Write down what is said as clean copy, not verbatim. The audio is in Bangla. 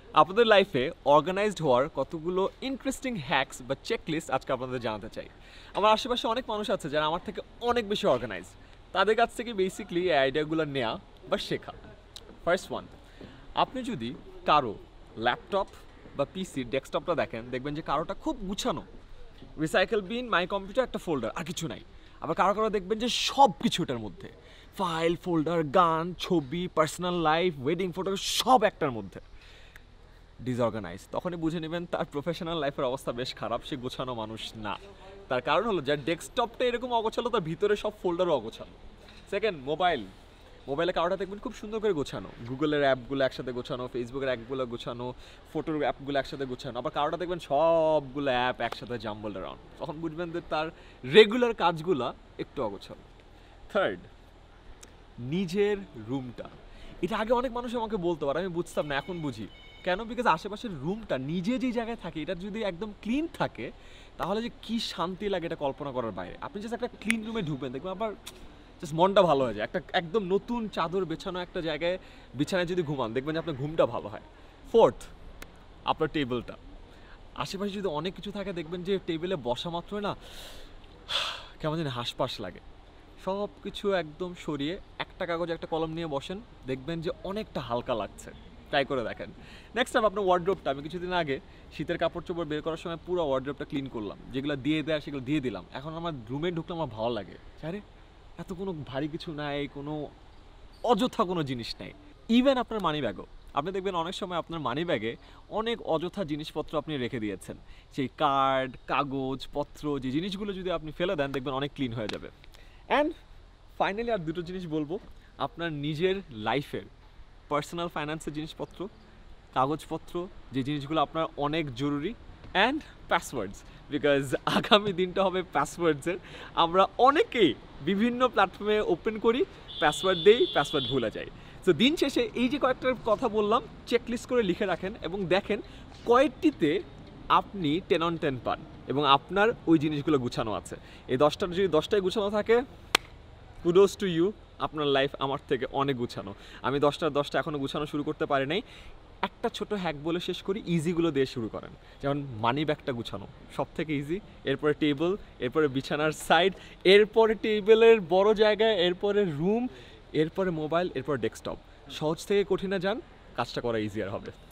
আপনাদের লাইফে অর্গানাইজড হওয়ার কতগুলো ইন্টারেস্টিং হ্যাকস বা চেকলিস্ট আজকে আপনাদের জানাতে চাই। আমার আশেপাশে অনেক মানুষ আছে যারা আমার থেকে অনেক বেশি অর্গানাইজ। তাদের কাছ থেকে বেসিকলি এই আইডিয়াগুলো নেওয়া বা শেখা। ফার্স্ট ওয়ান, আপনি যদি কারো ল্যাপটপ বা পিসির ডেস্কটপটা দেখেন, দেখবেন যে কারোটা খুব গুছানো, রিসাইকেল বিন, মাই কম্পিউটার, একটা ফোল্ডার, আর কিছু নাই। আবার কারো কারো দেখবেন যে সব কিছু এটার মধ্যে, ফাইল, ফোল্ডার, গান, ছবি, পার্সোনাল লাইফ, ওয়েডিং ফটো, সব একটার মধ্যে। ডিসঅর্গানাইজ, তখনই বুঝে নেবেন তার প্রফেশনাল লাইফের অবস্থা বেশ খারাপ, সে গোছানো মানুষ না। তার কারণ হলো যার ডেস্কটপটা এরকম অগোছালো, তার ভিতরে সব ফোল্ডারও অগোছালো। সেকেন্ড, মোবাইলে কারোটা দেখবেন খুব সুন্দর করে গোছানো, গুগলের অ্যাপগুলো একসাথে গোছানো, ফেসবুকের অ্যাপগুলো গোছানো, ফটোর অ্যাপগুলো একসাথে গোছানো। আবার কারোটা দেখবেন সবগুলো অ্যাপ একসাথে জাম্বল অ্যারাউন্ড, তখন বুঝবেন যে তার রেগুলার কাজগুলো একটু অগোছালো। থার্ড, নিজের রুমটা। এটা আগে অনেক মানুষ আমাকে বলতো, আর আমি বুঝতাম না, এখন বুঝি কেন। বিকজ আশেপাশের রুমটা নিজে যে জায়গায় থাকে, এটা যদি একদম ক্লিন থাকে, তাহলে যে কি শান্তি লাগে এটা কল্পনা করার বাইরে। আপনি জাস্ট একটা ক্লিন রুমে ঢুকবেন, দেখবেন আবার জাস্ট মনটা ভালো হয়ে যায়। একটা একদম নতুন চাদর বেছানো একটা জায়গায় বিছানায় যদি ঘুমান, দেখবেন যে আপনার ঘুমটা ভালো হয়। ফোর্থ, আপনার টেবিলটা। আশেপাশে যদি অনেক কিছু থাকে, দেখবেন যে টেবিলে বসা মাত্রই না কেমন যেন হাঁসপাস লাগে। সব কিছু একদম সরিয়ে একটা কাগজ একটা কলম নিয়ে বসেন, দেখবেন যে অনেকটা হালকা লাগছে। ট্রাই করে দেখেন। নেক্সট টাইম আপনার ওয়ার্ড্রোবটা, আমি কিছুদিন আগে শীতের কাপড় চোপড় বের করার সময় পুরো ওয়ার্ড্রোবটা ক্লিন করলাম, যেগুলো দিয়ে দেয় সেগুলো দিয়ে দিলাম। এখন আমার রুমে ঢুকলে আমার ভালো লাগে, আরে এত কোনো ভারী কিছু নাই, কোনো অযথা কোনো জিনিস নাই। ইভেন আপনার মানি ব্যাগও, আপনি দেখবেন অনেক সময় আপনার মানি ব্যাগে অনেক অযথা জিনিসপত্র আপনি রেখে দিয়েছেন। সেই কার্ড, কাগজ পত্র, যে জিনিসগুলো যদি আপনি ফেলে দেন, দেখবেন অনেক ক্লিন হয়ে যাবে। অ্যান্ড ফাইনালি আর দুটো জিনিস বলবো, আপনার নিজের লাইফের পার্সোনাল ফাইন্যান্সের জিনিসপত্র, কাগজপত্র, যে জিনিসগুলো আপনার অনেক জরুরি, অ্যান্ড পাসওয়ার্ডস। বিকজ আগামী দিনটা হবে পাসওয়ার্ডসের। আমরা অনেকেই বিভিন্ন প্ল্যাটফর্মে ওপেন করি, পাসওয়ার্ড দেই, পাসওয়ার্ড ভুলে যাই। তো দিন শেষে এই যে কয়েকটার কথা বললাম, চেকলিস্ট করে লিখে রাখেন এবং দেখেন কয়েকটিতে আপনি 10 on 10 পান এবং আপনার ওই জিনিসগুলো গুছানো আছে। এই 10টার যদি 10টাই গুছানো থাকে, কুডোস টু ইউ, আপনার লাইফ আমার থেকে অনেক গুছানো। আমি 10টার 10টা এখনও গুছানো শুরু করতে পারি নাই। একটা ছোট হ্যাক বলে শেষ করি, ইজিগুলো দিয়ে শুরু করেন। যেমন মানি ব্যাগটা গুছানো সব থেকে ইজি, এরপরে টেবিল, এরপরে বিছানার সাইড, এরপরে টেবিলের বড় জায়গায়, এরপরে রুম, এরপরে মোবাইল, এরপর ডেস্কটপ। সহজ থেকে কঠিনে যান, কাজটা করা ইজিয়ার হবে।